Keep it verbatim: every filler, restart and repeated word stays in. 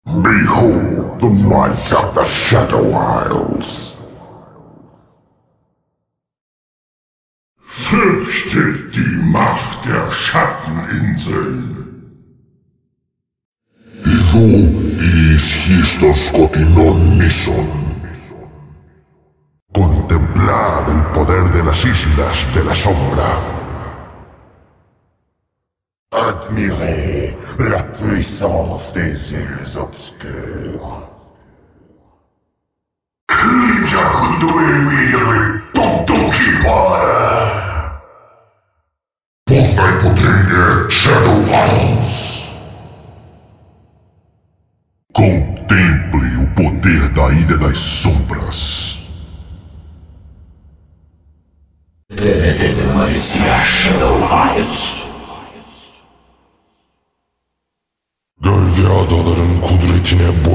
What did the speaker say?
Behold the might of the Shadow Isles. Fürchtet die Macht der Schatteninseln. Εδώ ισχύς των σκοτεινών νήσων. Contemplad el poder de las islas de la sombra. Admirez la puissance des îles obscures. Poznaj potęgę Shadow Isles. Contemple o poder da Ilha das Sombras. Передивимося Shadow Isles. Gölge adaların kudretine